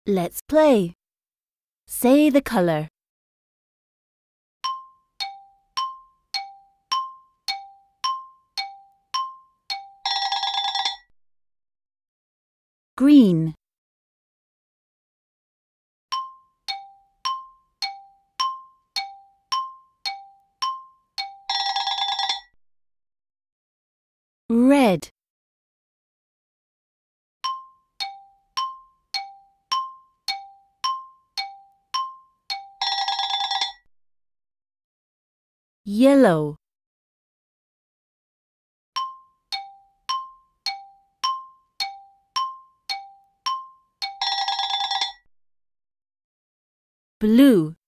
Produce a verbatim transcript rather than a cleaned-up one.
Let's play. Say the color. Green. Red. Yellow. Blue.